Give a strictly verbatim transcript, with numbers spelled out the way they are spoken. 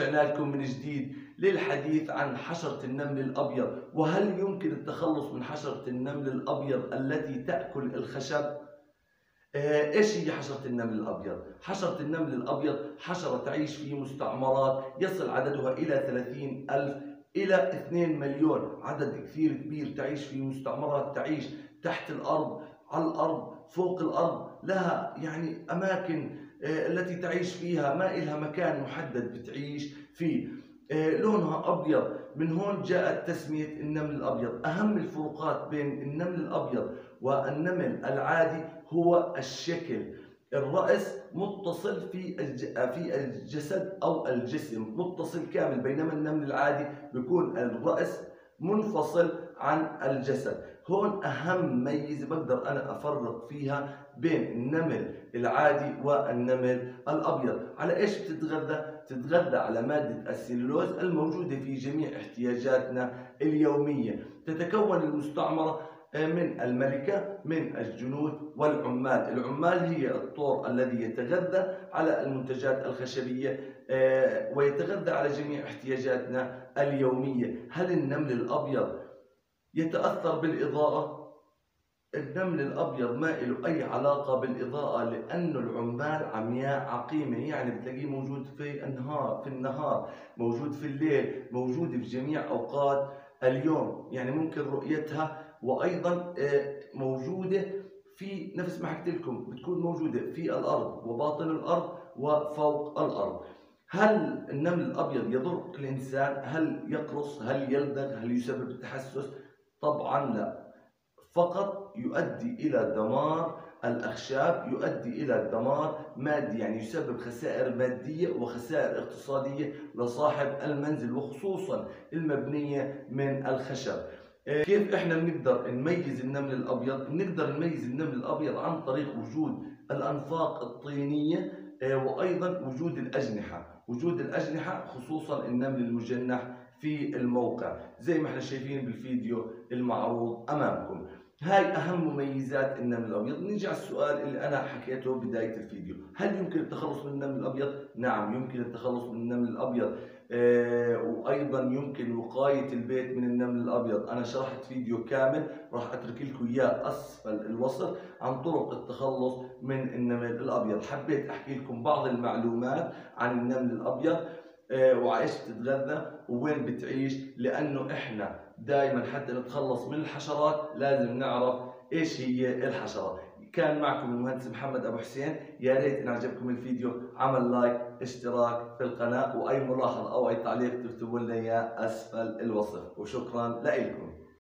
ورجعنا لكم من جديد للحديث عن حشرة النمل الأبيض. وهل يمكن التخلص من حشرة النمل الأبيض التي تأكل الخشب؟ آه، إيش هي حشرة النمل الأبيض؟ حشرة النمل الأبيض حشرة تعيش في مستعمرات يصل عددها إلى ثلاثين ألف إلى اثنين مليون، عدد كثير كبير. تعيش في مستعمرات، تعيش تحت الأرض، على الأرض، فوق الأرض، لها يعني أماكن آه، التي تعيش فيها، ما إلها مكان محدد بتعيش فيه. آه، لونها أبيض، من هون جاءت تسمية النمل الأبيض. أهم الفروقات بين النمل الأبيض والنمل العادي هو الشكل. الرأس متصل في في الجسد أو الجسم متصل كامل، بينما النمل العادي بيكون الرأس منفصل عن الجسد. هون أهم ميزة بقدر أنا أفرق فيها بين النمل العادي والنمل الأبيض. على إيش بتتغذى؟ تتغذى على مادة السلولوز الموجودة في جميع احتياجاتنا اليومية. تتكون المستعمرة من الملكة، من الجنود والعمال. العمال هي الطور الذي يتغذى على المنتجات الخشبية ويتغذى على جميع احتياجاتنا اليومية. هل النمل الأبيض يتأثر بالإضاءة؟ النمل الأبيض ما له أي علاقة بالإضاءة، لأنه العمال عمياء عقيمة، يعني بتلاقيه موجود في النهار في النهار موجود في الليل، موجود في جميع أوقات اليوم، يعني ممكن رؤيتها. وأيضا موجودة في نفس ما حكيت لكم، بتكون موجودة في الأرض وباطن الأرض وفوق الأرض. هل النمل الأبيض يضر الإنسان؟ هل يقرص؟ هل يلدغ؟ هل يسبب التحسس؟ طبعا لا، فقط يؤدي إلى دمار الأخشاب، يؤدي إلى دمار مادي، يعني يسبب خسائر مادية وخسائر اقتصادية لصاحب المنزل، وخصوصا المبنية من الخشب. كيف احنا بنقدر نميز النمل الابيض؟ بنقدر نميز النمل الابيض عن طريق وجود الانفاق الطينيه، وايضا وجود الاجنحه، وجود الاجنحه خصوصا النمل المجنح في الموقع زي ما احنا شايفين بالفيديو المعروض امامكم. هاي اهم مميزات النمل الابيض. نيجي على السؤال اللي انا حكيته بدايه الفيديو، هل يمكن التخلص من النمل الابيض؟ نعم، يمكن التخلص من النمل الابيض. آه وايضا يمكن وقايه البيت من النمل الابيض. انا شرحت فيديو كامل راح اترك لكم اياه اسفل الوصف عن طرق التخلص من النمل الابيض. حبيت احكي لكم بعض المعلومات عن النمل الابيض آه وعلى ايش بتتغذى ووين بتعيش، لانه احنا دائما حتى نتخلص من الحشرات لازم نعرف ايش هي الحشرة. كان معكم المهندس محمد ابو حسين. يا ريت ان عجبكم الفيديو عمل لايك، اشتراك في القناة، واي ملاحظة او اي تعليق تكتبوا لنا اياه اسفل الوصف، وشكرا لكم.